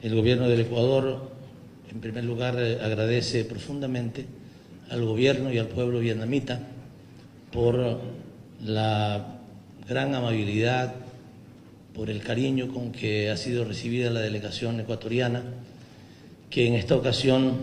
El gobierno del Ecuador, en primer lugar, agradece profundamente al gobierno y al pueblo vietnamita por la gran amabilidad, por el cariño con que ha sido recibida la delegación ecuatoriana, que en esta ocasión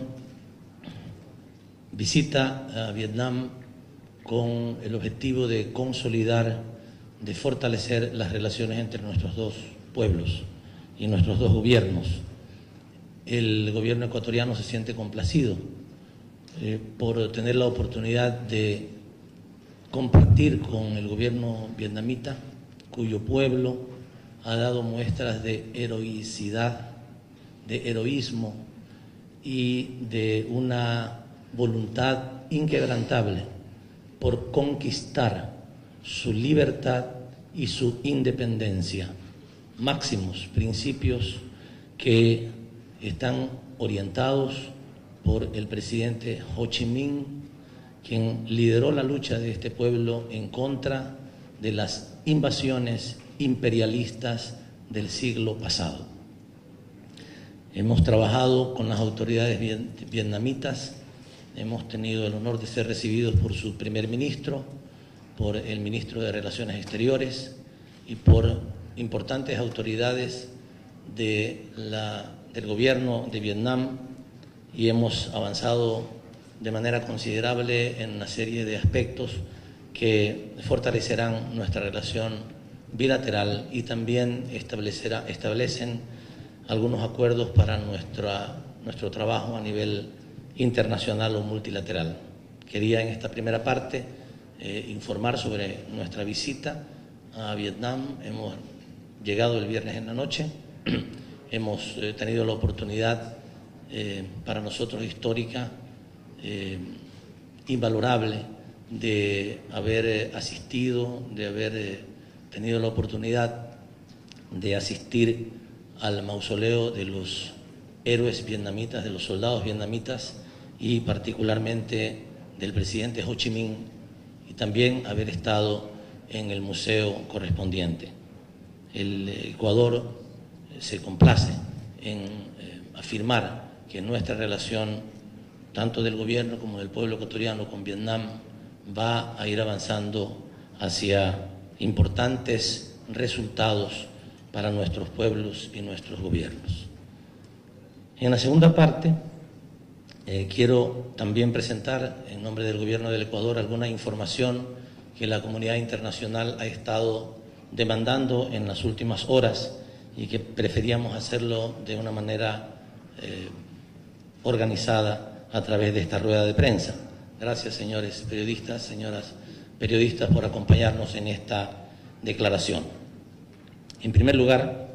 visita a Vietnam con el objetivo de consolidar, de fortalecer las relaciones entre nuestros dos pueblos y nuestros dos gobiernos. El gobierno ecuatoriano se siente complacido por tener la oportunidad de compartir con el gobierno vietnamita, cuyo pueblo ha dado muestras de heroicidad, de heroísmo y de una voluntad inquebrantable por conquistar su libertad y su independencia, máximos principios que están orientados por el presidente Ho Chi Minh, quien lideró la lucha de este pueblo en contra de las invasiones imperialistas del siglo pasado. Hemos trabajado con las autoridades vietnamitas, hemos tenido el honor de ser recibidos por su primer ministro, por el ministro de Relaciones Exteriores y por importantes autoridades del gobierno de Vietnam, y hemos avanzado de manera considerable en una serie de aspectos que fortalecerán nuestra relación bilateral y también establecen algunos acuerdos para nuestro trabajo a nivel internacional o multilateral. Quería en esta primera parte informar sobre nuestra visita a Vietnam. Hemos llegado el viernes en la noche, hemos tenido la oportunidad para nosotros histórica, invalorable, de haber asistido, de haber tenido la oportunidad de asistir al mausoleo de los héroes vietnamitas, de los soldados vietnamitas y particularmente del presidente Ho Chi Minh, y también haber estado en el museo correspondiente. El Ecuador se complace en afirmar que nuestra relación, tanto del gobierno como del pueblo ecuatoriano con Vietnam, va a ir avanzando hacia importantes resultados para nuestros pueblos y nuestros gobiernos. En la segunda parte, quiero también presentar en nombre del gobierno del Ecuador alguna información que la comunidad internacional ha estado demandando en las últimas horas y que preferíamos hacerlo de una manera organizada a través de esta rueda de prensa. Gracias, señores periodistas, señoras periodistas, por acompañarnos en esta declaración. En primer lugar,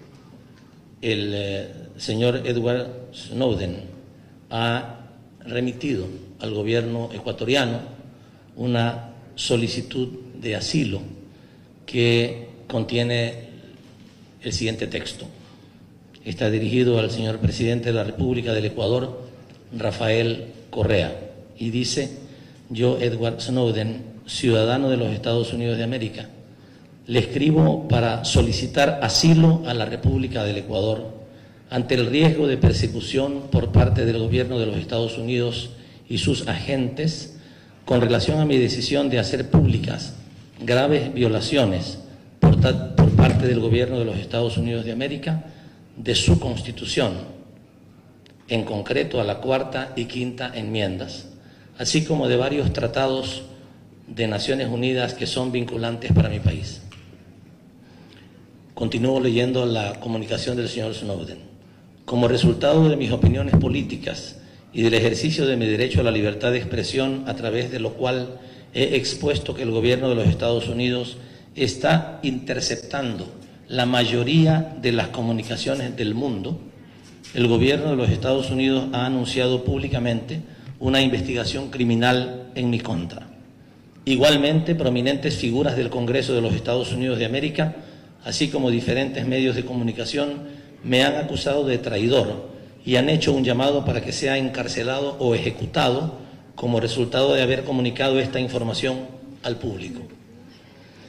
el señor Edward Snowden ha remitido al gobierno ecuatoriano una solicitud de asilo que contiene el siguiente texto. Está dirigido al señor presidente de la República del Ecuador, Rafael Correa, y dice: yo, Edward Snowden, ciudadano de los Estados Unidos de América, le escribo para solicitar asilo a la República del Ecuador ante el riesgo de persecución por parte del gobierno de los Estados Unidos y sus agentes con relación a mi decisión de hacer públicas graves violaciones por parte del gobierno de los Estados Unidos de América de su Constitución, en concreto a la Cuarta y Quinta enmiendas, así como de varios tratados de Naciones Unidas que son vinculantes para mi país. Continúo leyendo la comunicación del señor Snowden. Como resultado de mis opiniones políticas y del ejercicio de mi derecho a la libertad de expresión, a través de lo cual he expuesto que el gobierno de los Estados Unidos está interceptando la mayoría de las comunicaciones del mundo, el gobierno de los Estados Unidos ha anunciado públicamente una investigación criminal en mi contra. Igualmente, prominentes figuras del Congreso de los Estados Unidos de América, así como diferentes medios de comunicación, me han acusado de traidor y han hecho un llamado para que sea encarcelado o ejecutado como resultado de haber comunicado esta información al público.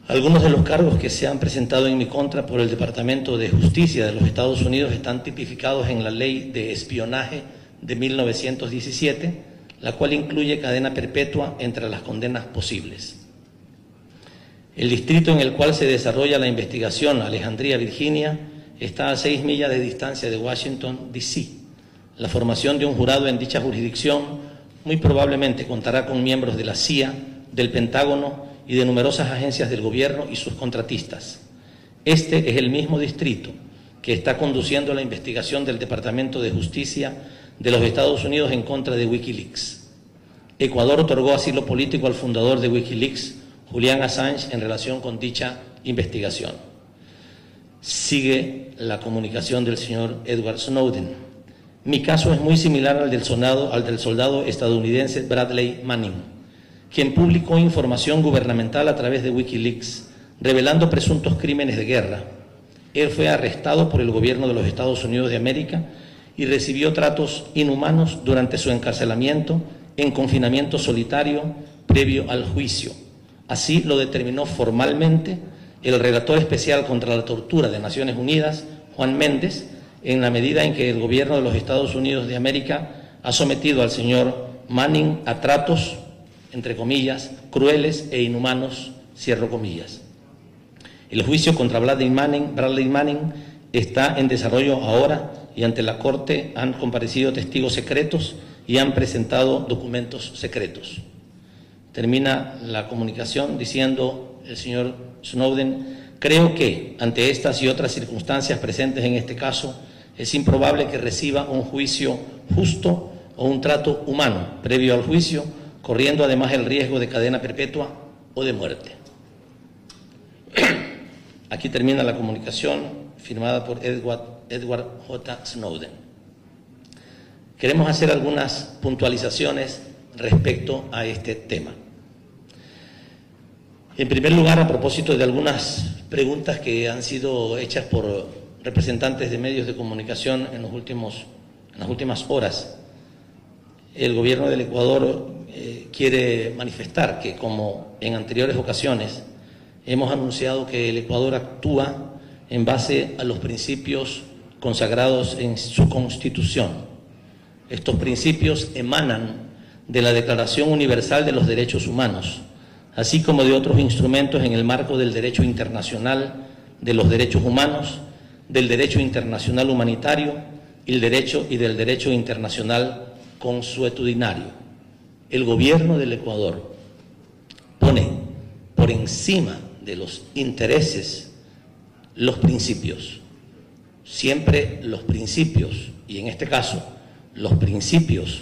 Algunos de los cargos que se han presentado en mi contra por el Departamento de Justicia de los Estados Unidos están tipificados en la Ley de Espionaje de 1917, la cual incluye cadena perpetua entre las condenas posibles. El distrito en el cual se desarrolla la investigación, Alejandría, Virginia, está a 6 millas de distancia de Washington, D.C. La formación de un jurado en dicha jurisdicción muy probablemente contará con miembros de la CIA, del Pentágono y de numerosas agencias del gobierno y sus contratistas. Este es el mismo distrito que está conduciendo la investigación del Departamento de Justicia de los Estados Unidos en contra de Wikileaks. Ecuador otorgó asilo político al fundador de Wikileaks, Julian Assange, en relación con dicha investigación. Sigue la comunicación del señor Edward Snowden. Mi caso es muy similar al del soldado estadounidense Bradley Manning, quien publicó información gubernamental a través de Wikileaks, revelando presuntos crímenes de guerra. Él fue arrestado por el gobierno de los Estados Unidos de América y recibió tratos inhumanos durante su encarcelamiento en confinamiento solitario previo al juicio. Así lo determinó formalmente el relator especial contra la tortura de Naciones Unidas, Juan Méndez, en la medida en que el gobierno de los Estados Unidos de América ha sometido al señor Manning a tratos, entre comillas, crueles e inhumanos, cierro comillas. El juicio contra Bradley Manning está en desarrollo ahora y ante la Corte han comparecido testigos secretos y han presentado documentos secretos. Termina la comunicación diciendo el señor Snowden: creo que ante estas y otras circunstancias presentes en este caso es improbable que reciba un juicio justo o un trato humano previo al juicio, corriendo además el riesgo de cadena perpetua o de muerte. Aquí termina la comunicación firmada por Edward J. Snowden. Queremos hacer algunas puntualizaciones respecto a este tema. En primer lugar, a propósito de algunas preguntas que han sido hechas por representantes de medios de comunicación en las últimas horas, el gobierno del Ecuador quiere manifestar que, como en anteriores ocasiones, hemos anunciado que el Ecuador actúa en base a los principios consagrados en su Constitución. Estos principios emanan de la Declaración Universal de los Derechos Humanos, así como de otros instrumentos en el marco del derecho internacional de los derechos humanos, del derecho internacional humanitario y del derecho internacional consuetudinario. El gobierno del Ecuador pone por encima de los intereses los principios, siempre los principios, y en este caso los principios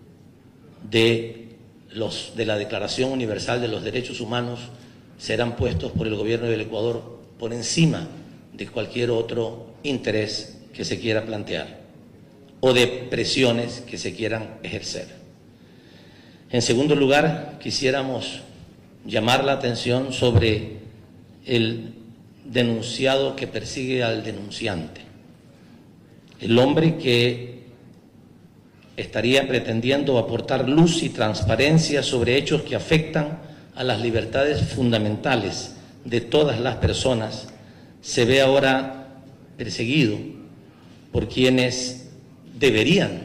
de la Declaración Universal de los Derechos Humanos serán puestos por el gobierno del Ecuador por encima de cualquier otro interés que se quiera plantear o de presiones que se quieran ejercer. En segundo lugar, quisiéramos llamar la atención sobre el denunciado que persigue al denunciante, el hombre que estaría pretendiendo aportar luz y transparencia sobre hechos que afectan a las libertades fundamentales de todas las personas, se ve ahora perseguido por quienes deberían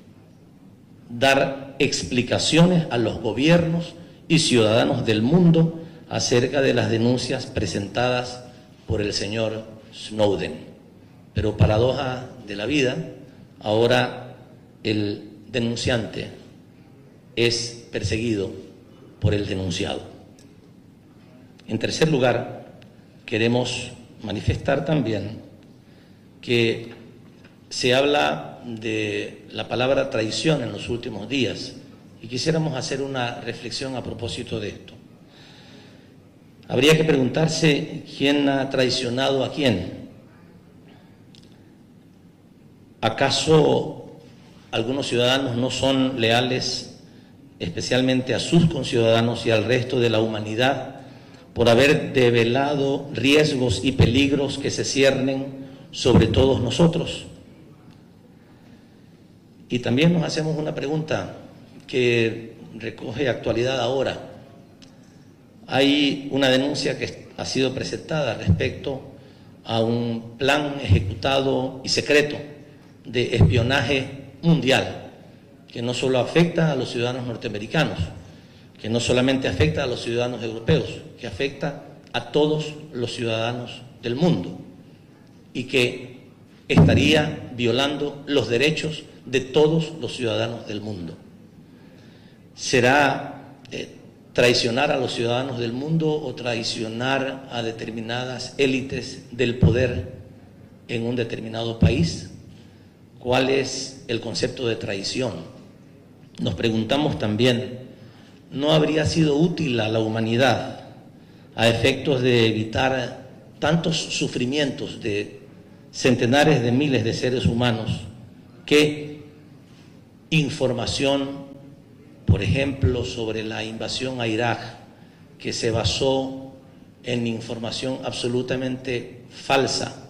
dar explicaciones a los gobiernos y ciudadanos del mundo acerca de las denuncias presentadas por el señor Snowden. Pero paradoja de la vida, ahora el denunciante es perseguido por el denunciado. En tercer lugar, queremos manifestar también que se habla de la palabra traición en los últimos días y quisiéramos hacer una reflexión a propósito de esto. Habría que preguntarse quién ha traicionado a quién. ¿Acaso algunos ciudadanos no son leales especialmente a sus conciudadanos y al resto de la humanidad por haber develado riesgos y peligros que se ciernen sobre todos nosotros? Y también nos hacemos una pregunta que recoge actualidad ahora. Hay una denuncia que ha sido presentada respecto a un plan ejecutado y secreto de espionaje mundial que no solo afecta a los ciudadanos norteamericanos, que no solamente afecta a los ciudadanos europeos, que afecta a todos los ciudadanos del mundo y que estaría violando los derechos de todos los ciudadanos del mundo. ¿Será traicionar a los ciudadanos del mundo o traicionar a determinadas élites del poder en un determinado país? ¿Cuál es el concepto de traición? Nos preguntamos también, ¿no habría sido útil a la humanidad a efectos de evitar tantos sufrimientos de centenares de miles de seres humanos que información, por ejemplo, sobre la invasión a Irak, que se basó en información absolutamente falsa,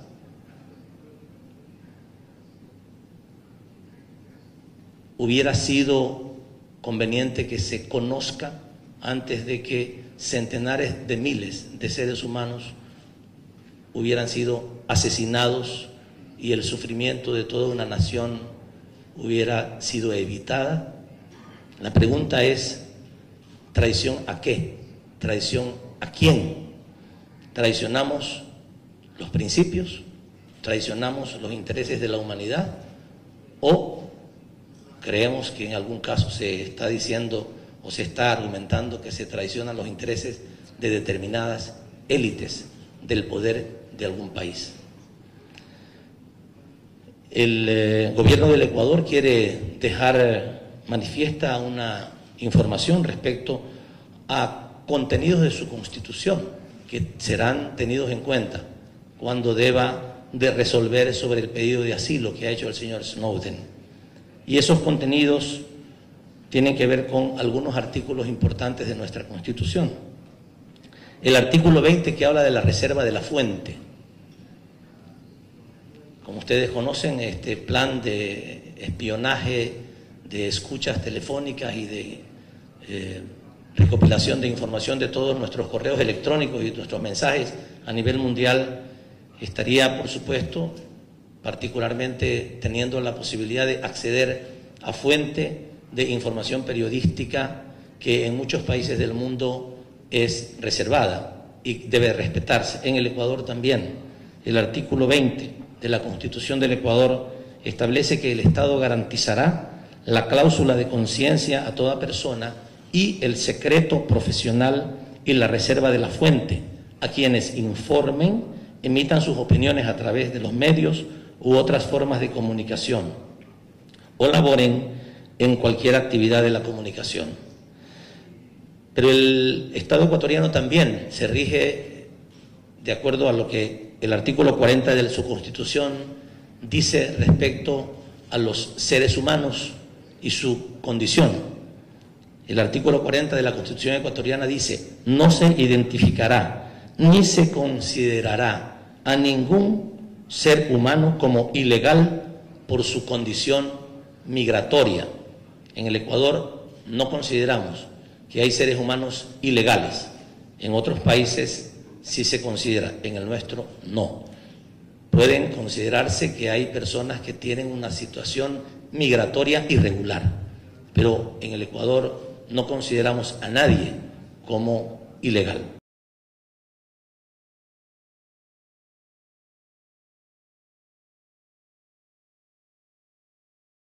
hubiera sido conveniente que se conozca antes de que centenares de miles de seres humanos hubieran sido asesinados y el sufrimiento de toda una nación hubiera sido evitada? La pregunta es, ¿traición a qué? ¿Traición a quién? ¿Traicionamos los principios? ¿Traicionamos los intereses de la humanidad? ¿O creemos que en algún caso se está diciendo o se está argumentando que se traicionan los intereses de determinadas élites del poder de algún país? El gobierno del Ecuador quiere dejar manifiesta una información respecto a contenidos de su Constitución que serán tenidos en cuenta cuando deba de resolver sobre el pedido de asilo que ha hecho el señor Snowden. Y esos contenidos tienen que ver con algunos artículos importantes de nuestra Constitución. El artículo 20, que habla de la reserva de la fuente. Como ustedes conocen, este plan de espionaje, de escuchas telefónicas y de recopilación de información de todos nuestros correos electrónicos y nuestros mensajes a nivel mundial estaría, por supuesto, particularmente teniendo la posibilidad de acceder a fuente de información periodística que en muchos países del mundo es reservada y debe respetarse. En el Ecuador también. El artículo 20 de la Constitución del Ecuador establece que el Estado garantizará la cláusula de conciencia a toda persona y el secreto profesional y la reserva de la fuente a quienes informen, emitan sus opiniones a través de los medios u otras formas de comunicación o laboren en cualquier actividad de la comunicación. Pero el Estado ecuatoriano también se rige de acuerdo a lo que el artículo 40 de su Constitución dice respecto a los seres humanos y su condición. El artículo 40 de la Constitución ecuatoriana dice: no se identificará ni se considerará a ningún ser humano como ilegal por su condición migratoria. En el Ecuador no consideramos que hay seres humanos ilegales. En otros países sí se considera, en el nuestro no. Pueden considerarse que hay personas que tienen una situación migratoria irregular, pero en el Ecuador no consideramos a nadie como ilegal.